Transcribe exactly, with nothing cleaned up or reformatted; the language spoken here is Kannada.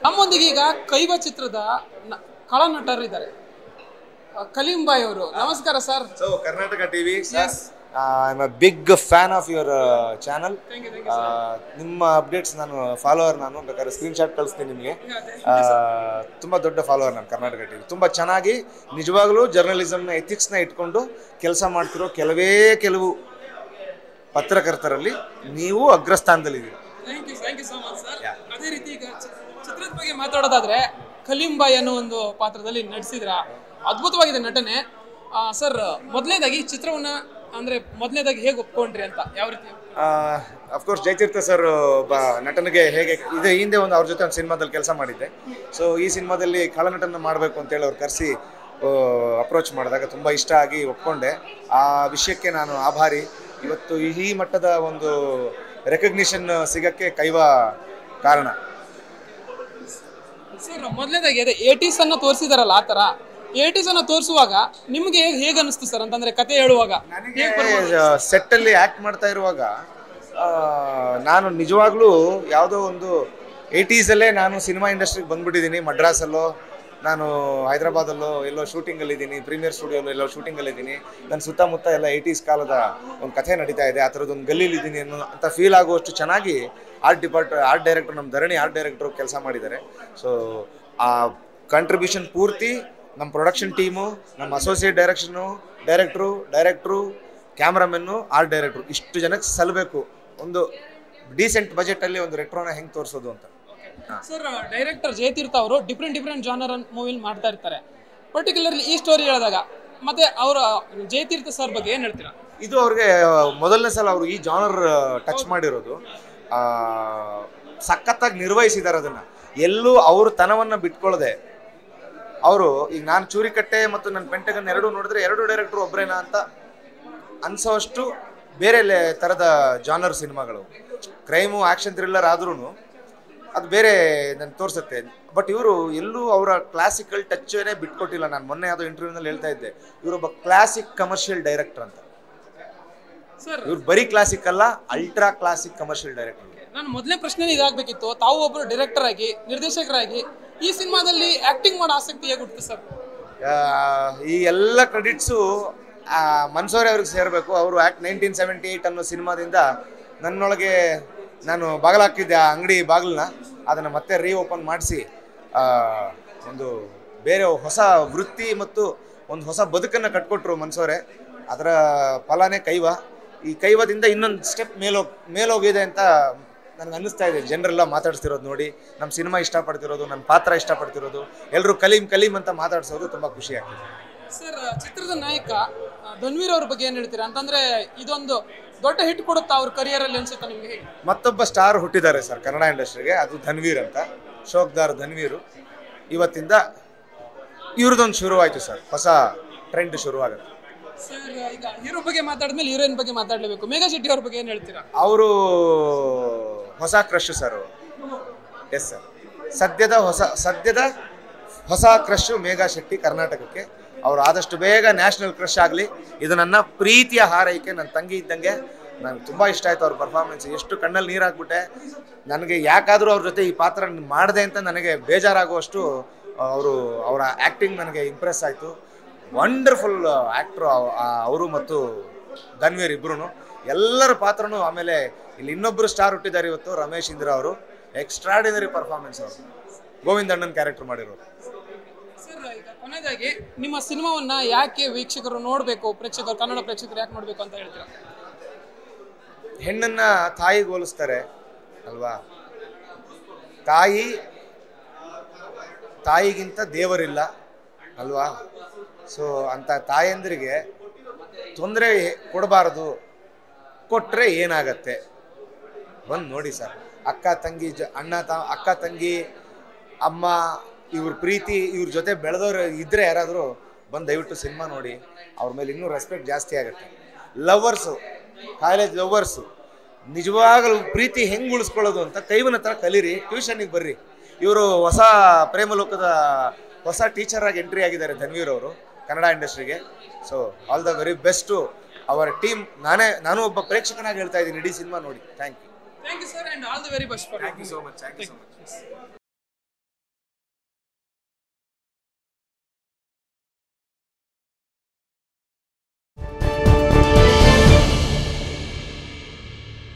ನಮ್ಮೊಂದಿಗೆ ಈಗ ಕೈವ ಚಿತ್ರದ ಕಳನಟರಿದ್ದಾರೆ. ಕಲೀಂ ಬಾಯ್ ಅವರು. ನಮಸ್ಕಾರ sir. So Karnataka TV sir, I am a big fan of your channel. ನಿಮ್ಮ ಅಪ್ಡೇಟ್ಸ್ ನಾನು ಫಾಲೋವರ್, ನಾನು ಬೇಕಾದ್ರೆ ಸ್ಕ್ರೀನ್ ಶಾಟ್ ಕಳಿಸ್ತೀನಿ ನಿಮಗೆ. ತುಂಬ ದೊಡ್ಡ ಫಾಲೋವರ್ ನಾನು ಕರ್ನಾಟಕ ಟಿವಿ. ತುಂಬ ಚೆನ್ನಾಗಿ ನಿಜವಾಗ್ಲೂ ಜರ್ನಲಿಸಮ್ನ ಎಥಿಕ್ಸ್ನ ಇಟ್ಕೊಂಡು ಕೆಲಸ ಮಾಡ್ತಿರೋ ಕೆಲವೇ ಕೆಲವು ಪತ್ರಕರ್ತರಲ್ಲಿ ನೀವು ಅಗ್ರಸ್ಥಾನದಲ್ಲಿದ್ದೀರಿ. Thank you thank you so much sir. ಅದೇ ರೀತಿ ಈಗ ಚಿತ್ರದ ಬಗ್ಗೆ ಮಾತಾಡೋದಾದ್ರೆ ಕಲೀಂ ಬಾಯ್ ಅನ್ನೋ ಒಂದು ಪಾತ್ರದಲ್ಲಿ ನಟಿಸಿದ್ರ, ಅದ್ಭುತವಾಗಿದೆ ನಟನೆ ಸರ್. ಮೊದಲನೇದಾಗಿ ಚಿತ್ರವನ್ನ ಅಂದ್ರೆ ಮೊದಲನೇದಾಗಿ ಹೇಗೆ ಒಪ್ಕೊಂಡ್ರಿ ಅಂತ, ಯಾವ ರೀತಿ? ಅಫ್ಕೋರ್ಸ್ ಜಯತೀರ್ಥ ಸರ್ ಒಬ್ಬ ನಟನಿಗೆ ಹೇಗೆ ಇದೆ, ಹಿಂದೆ ಒಂದು ಅವ್ರ ಜೊತೆ ಒಂದು ಸಿನಿಮಾದಲ್ಲಿ ಕೆಲಸ ಮಾಡಿದ್ದೆ. ಸೊ ಈ ಸಿನಿಮಾದಲ್ಲಿ ಖಳನಟನ ಮಾಡಬೇಕು ಅಂತೇಳಿ ಅವ್ರು ಕರೆಸಿ ಅಪ್ರೋಚ್ ಮಾಡಿದಾಗ ತುಂಬ ಇಷ್ಟ ಆಗಿ ಒಪ್ಕೊಂಡೆ. ಆ ವಿಷಯಕ್ಕೆ ನಾನು ಆಭಾರಿ. ಇವತ್ತು ಈ ಮಟ್ಟದ ಒಂದು ರೆಕಗ್ನಿಷನ್ ಸಿಗಕ್ಕೆ ಕೈವಾ ಕಾರಣ. ಸರ್ ಮೊದಲನೇದಾಗಿ ಅದೇ ಏಟೀಸ್ ಅನ್ನ ತೋರಿಸಿದಾರಲ್ಲ, ಆ ತರ ಏಟೀಸ್ ಅನ್ನ ತೋರಿಸುವಾಗ ನಿಮ್ಗೆ ಹೇಗೆ ಅನಿಸ್ತು ಸರ್? ಅಂತಂದ್ರೆ ಕತೆ ಹೇಳುವಾಗ ಸೆಟ್ ಅಲ್ಲಿ ಆಕ್ಟ್ ಮಾಡ್ತಾ ಇರುವಾಗ ನಾನು ನಿಜವಾಗ್ಲೂ ಯಾವುದೋ ಒಂದು ಏಟೀಸ್ ಅಲ್ಲೇ ನಾನು ಸಿನಿಮಾ ಇಂಡಸ್ಟ್ರಿಗೆ ಬಂದ್ಬಿಟ್ಟಿದ್ದೀನಿ. ಮಡ್ರಾಸಲ್ಲೋ, ನಾನು ಹೈದರಾಬಾದಲ್ಲೋ ಎಲ್ಲೋ ಶೂಟಿಂಗಲ್ಲಿ ಇದ್ದೀನಿ, ಪ್ರೀಮಿಯರ್ ಸ್ಟುಡಿಯೋಲ್ಲೋ ಎಲ್ಲೋ ಶೂಟಿಂಗಲ್ಲಿ ಇದ್ದೀನಿ. ನನ್ನ ಸುತ್ತಮುತ್ತ ಎಲ್ಲ ಏಟೀಸ್ ಕಾಲದ ಒಂದು ಕಥೆ ನಡೀತಾ ಇದೆ, ಆ ಥರದ್ದೊಂದು ಗಲ್ಲಿಲಿ ಇದ್ದೀನಿ ಅನ್ನೋ ಅಂತ ಫೀಲ್ ಆಗುವಷ್ಟು ಚೆನ್ನಾಗಿ ಆರ್ಟ್ ಡಿಪಾರ್ಟ್ ಆರ್ಟ್ ಡೈರೆಕ್ಟರ್, ನಮ್ಮ ಧರಣಿ ಆರ್ಟ್ ಡೈರೆಕ್ಟರ್ ಕೆಲಸ ಮಾಡಿದ್ದಾರೆ. ಸೊ ಆ ಕಾಂಟ್ರಿಬ್ಯೂಷನ್ ಪೂರ್ತಿ ನಮ್ಮ ಪ್ರೊಡಕ್ಷನ್ ಟೀಮು, ನಮ್ಮ associate direction director director cameramen, art director, ಇಷ್ಟು ಜನಕ್ಕೆ ಸಲ್ಲಬೇಕು ಒಂದು ಡೀಸೆಂಟ್ ಬಜೆಟಲ್ಲಿ ಒಂದು ರೆಟ್ರೋನ ಹೆಂಗೆ ತೋರಿಸೋದು ಅಂತ. ಸರ್ ಡೈರೆಕ್ಟರ್ ಜಯತೀರ್ಥ ಅವರು ಡಿಫ್ರೆಂಟ್ ಡಿಫ್ರೆಂಟ್ ಜಾನರ್ ಮೂವಿಲಿ ಮಾಡ್ತಾ ಇರ್ತಾರೆ. ಪರ್ಟಿಕ್ಯುಲರ್ಲಿ ಈ ಸ್ಟೋರಿ ಹೇಳಿದಾಗ ಮತ್ತೆ ಅವರ ಜಯತೀರ್ಥ ಸರ್ ಬಗ್ಗೆ ಏನು ಹೇಳ್ತೀರಾ? ಇದು ಅವ್ರಿಗೆ ಮೊದಲನೇ ಸಲ ಅವರು ಈ ಜಾನರ್ ಟಚ್ ಮಾಡಿರೋದು. ಸಖತ್ತಾಗಿ ನಿರ್ವಹಿಸಿದ್ದಾರೆ ಅದನ್ನು. ಎಲ್ಲೂ ಅವ್ರ ತನವನ್ನು ಬಿಟ್ಕೊಳ್ಳದೆ ಅವರು, ಈಗ ನಾನು ಚೂರಿಕಟ್ಟೆ ಮತ್ತು ನನ್ನ ಪೆಂಟಗನ್ ಎರಡೂ ನೋಡಿದ್ರೆ ಎರಡು ಡೈರೆಕ್ಟ್ರು ಒಬ್ಬರೇನಾ ಅಂತ ಅನ್ಸೋಷ್ಟು ಬೇರೆ ಥರದ ಜಾನರ್ ಸಿನಿಮಾಗಳು. ಕ್ರೈಮು ಆ್ಯಕ್ಷನ್ ಥ್ರಿಲ್ಲರ್ ಆದ್ರೂ ಅದು ಬೇರೆ ನಾನು ತೋರಿಸುತ್ತೆ. ಬಟ್ ಇವರು ಎಲ್ಲೂ ಅವರ ಕ್ಲಾಸಿಕಲ್ ಟಚ್ಚೇನೆ ಬಿಟ್ಕೊಟ್ಟಿಲ್ಲ. ನಾನು ಮೊನ್ನೆ ಯಾವುದೋ ಇಂಟರ್ವ್ಯೂನಲ್ಲಿ ಹೇಳ್ತಾ ಇದ್ದೆ, ಇವರೊಬ್ಬ ಕ್ಲಾಸಿಕ್ ಕಮರ್ಷಿಯಲ್ ಡೈರೆಕ್ಟರ್ ಅಂತ. ಇವ್ರು ಬರೀ ಕ್ಲಾಸಿಕ್ ಅಲ್ಲ, ಅಲ್ಟ್ರಾ ಕ್ಲಾಸಿಕ್ ಕಮರ್ಷಿಯಲ್ ಡೈರೆಕ್ಟರ್. ನಾನು ಮೊದಲನೇ ಪ್ರಶ್ನೆ ಇದಾಗಬೇಕಿತ್ತು, ತಾವು ಒಬ್ಬರು ಡೈರೆಕ್ಟರ್ ಆಗಿ ನಿರ್ದೇಶಕರಾಗಿ ಈ ಸಿನಿಮಾದಲ್ಲಿ ಆಕ್ಟಿಂಗ್ ಮಾಡೋ ಆಸಕ್ತಿ ಹೇಗೆ ಹುಟ್ಟಿತು ಸರ್? ಈ ಎಲ್ಲ ಕ್ರೆಡಿಟ್ಸು ಮನ್ಸೂರಿ ಅವ್ರಿಗೆ ಸೇರಬೇಕು. ಅವರು ಆ್ಯಕ್ಟ್ ನೈನ್ಟೀನ್ ಸೆವೆಂಟಿ ಏಯ್ಟ್ ಅನ್ನೋ ಸಿನಿಮಾದಿಂದ ನನ್ನೊಳಗೆ ನಾನು ಬಾಗಿಲಾಕಿದ್ದೆ ಆ ಅಂಗಡಿ ಬಾಗಿಲನ್ನ, ಅದನ್ನು ಮತ್ತೆ ರೀ ಓಪನ್ ಮಾಡಿಸಿ ಒಂದು ಬೇರೆ ಹೊಸ ವೃತ್ತಿ ಮತ್ತು ಒಂದು ಹೊಸ ಬದುಕನ್ನು ಕಟ್ಕೊಟ್ರು ಮನ್ಸೂರೆ. ಅದರ ಫಲನೇ ಕೈವ. ಈ ಕೈವದಿಂದ ಇನ್ನೊಂದು ಸ್ಟೆಪ್ ಮೇಲೋಗಿ ಮೇಲೋಗಿದೆ ಅಂತ ನನಗೆ ಅನ್ನಿಸ್ತಾ ಇದೆ. ಜನರೆಲ್ಲ ಮಾತಾಡ್ತಿರೋದು ನೋಡಿ, ನಮ್ಮ ಸಿನಿಮಾ ಇಷ್ಟಪಡ್ತಿರೋದು, ನನ್ನ ಪಾತ್ರ ಇಷ್ಟಪಡ್ತಿರೋದು, ಎಲ್ಲರೂ ಕಲೀಂ ಕಲೀಂ ಅಂತ ಮಾತಾಡ್ಸೋದು ತುಂಬ ಖುಷಿ ಆಗ್ತಿದೆ. ಸರ್ ಚಿತ್ರದ ನಾಯಕ ಧನ್ವೀರ್ ಅವ್ರ ಬಗ್ಗೆ ಏನು ಹೇಳ್ತೀರಾ? ಅಂತಂದ್ರೆ ಇದೊಂದು ದೊಡ್ಡ ಹಿಟ್ ಕೊಡುತ್ತಾ ಅವ್ರ ಕರಿಯರಲ್ಲಿ ಅನ್ಸುತ್ತಾ ನಿಮಗೆ? ಮತ್ತೊಬ್ಬ ಸ್ಟಾರ್ ಹುಟ್ಟಿದ್ದಾರೆ ಸರ್ ಕನ್ನಡ ಇಂಡಸ್ಟ್ರಿಗೆ, ಅದು ಧನ್ವೀರ್ ಅಂತ. ಶೋಕ್ದಾರ್ ಧನ್ವೀರು. ಇವತ್ತಿಂದ ಇವ್ರದ್ದೊಂದು ಶುರುವಾಯಿತು ಸರ್, ಹೊಸ ಟ್ರೆಂಡ್ ಶುರುವಾಗುತ್ತೆ. ಸರ್ ಈಗ ಹೀರೋ ಬಗ್ಗೆ ಮಾತಾಡಿದ್ಮೇಲೆ ಹೀರೋಯಿನ್ ಬಗ್ಗೆ ಮಾತಾಡಲೇಬೇಕು. ಮೇಘಾ ಶೆಟ್ಟಿ ಅವ್ರ ಬಗ್ಗೆ ಏನು ಹೇಳ್ತೀರಾ? ಅವರು ಹೊಸ ಕ್ರಶ್ ಸರ್. ಎಸ್ ಸರ್, ಸದ್ಯದ ಹೊಸ ಸದ್ಯದ ಹೊಸ ಕ್ರಶ್ ಮೇಘಾ ಶೆಟ್ಟಿ ಕರ್ನಾಟಕಕ್ಕೆ. ಅವರು ಆದಷ್ಟು ಬೇಗ ನ್ಯಾಷನಲ್ ಕ್ರಶ್ ಆಗಲಿ. ಇದು ನನ್ನ ಪ್ರೀತಿಯ ಹಾರೈಕೆ. ನನ್ನ ತಂಗಿ ಇದ್ದಂಗೆ. ನನಗೆ ತುಂಬ ಇಷ್ಟ ಆಯಿತು ಅವ್ರ ಪರ್ಫಾರ್ಮೆನ್ಸ್. ಎಷ್ಟು ಕಣ್ಣಲ್ಲಿ ನೀರು ಹಾಕ್ಬಿಟ್ಟೆ. ನನಗೆ ಯಾಕಾದರೂ ಅವ್ರ ಜೊತೆ ಈ ಪಾತ್ರ ಮಾಡಿದೆ ಅಂತ ನನಗೆ ಬೇಜಾರಾಗುವಷ್ಟು ಅವರು ಅವರ ಆ್ಯಕ್ಟಿಂಗ್ ನನಗೆ ಇಂಪ್ರೆಸ್ ಆಯಿತು. ವಂಡರ್ಫುಲ್ ಆ್ಯಕ್ಟ್ರು ಅವರು ಮತ್ತು ಧನ್ವೀರ್ ಇಬ್ಬರು. ಎಲ್ಲರ ಪಾತ್ರನೂ. ಆಮೇಲೆ ಇಲ್ಲಿ ಇನ್ನೊಬ್ಬರು ಸ್ಟಾರ್ ಹುಟ್ಟಿದ್ದಾರೆ ಇವತ್ತು, ರಮೇಶ್ ಇಂದ್ರ ಅವರು. ಎಕ್ಸ್ಟ್ರಾಡಿನರಿ ಪರ್ಫಾರ್ಮೆನ್ಸ್ ಅವರು. ಗೋವಿಂದ ಅಣ್ಣನ್ ಕ್ಯಾರೆಕ್ಟರ್ ಮಾಡಿರೋರು. ಸರ್ ಈಗ ಕೊನೆಯದಾಗಿ ನಿಮ್ಮ ಸಿನಿಮಾವನ್ನ ಯಾಕೆ ವೀಕ್ಷಕರು ನೋಡಬೇಕು, ಪ್ರೇಕ್ಷಕರು, ಕನ್ನಡ ಪ್ರೇಕ್ಷಕರು ಯಾಕೆ ನೋಡಬೇಕು ಅಂತ ಹೇಳ್ತೀರಾ? ಹೆಣ್ಣನ್ನ ತಾಯಿಗೆ ಹೋಲಿಸ್ತಾರೆ ಅಲ್ವಾ? ತಾಯಿ ತಾಯಿಗಿಂತ ದೇವರಿಲ್ಲ ಅಲ್ವಾ? ಸೊ ಅಂಥ ತಾಯಂದ್ರಿಗೆ ತೊಂದರೆ ಕೊಡಬಾರ್ದು. ಕೊಟ್ಟರೆ ಏನಾಗತ್ತೆ ಬಂದು ನೋಡಿ ಸರ್. ಅಕ್ಕ ತಂಗಿ ಜ ಅಣ್ಣ ತ ಅಕ್ಕ ತಂಗಿ ಅಮ್ಮ ಇವ್ರ ಪ್ರೀತಿ, ಇವ್ರ ಜೊತೆ ಬೆಳೆದವ್ರು ಇದ್ದರೆ ಯಾರಾದರೂ ಬಂದು ದಯವಿಟ್ಟು ಸಿನಿಮಾ ನೋಡಿ. ಅವ್ರ ಮೇಲೆ ಇನ್ನೂ ರೆಸ್ಪೆಕ್ಟ್ ಜಾಸ್ತಿ ಆಗುತ್ತೆ. ಲವರ್ಸು, ಕಾಲೇಜ್ ಲವರ್ಸು ನಿಜವಾಗಲೂ ಪ್ರೀತಿ ಹೆಂಗೆ ಉಳಿಸ್ಕೊಳ್ಳೋದು ಅಂತ ಕೈವನ ಹತ್ರ ಕಲೀರಿ. ಟ್ಯೂಷನಿಗೆ ಬರ್ರಿ. ಇವರು ಹೊಸ ಪ್ರೇಮಲೋಕದ ಹೊಸ ಟೀಚರ್ ಆಗಿ ಎಂಟ್ರಿ ಆಗಿದ್ದಾರೆ ಧನ್ವೀರ್ ಅವರು ಕನ್ನಡ ಇಂಡಸ್ಟ್ರಿಗೆ. So all the very best ಅವರ ಟೀಮ್. ನಾನೇ ನಾನು ಒಬ್ಬ ಪ್ರೇಕ್ಷಕನಾಗಿ ಹೇಳ್ತಾ ಇದ್ದೀನಿ, ಇಡೀ ಸಿನಿಮಾ ನೋಡಿ. Thank you. Thank you sir, and all the very best for. Thank you so much. Thank you so much.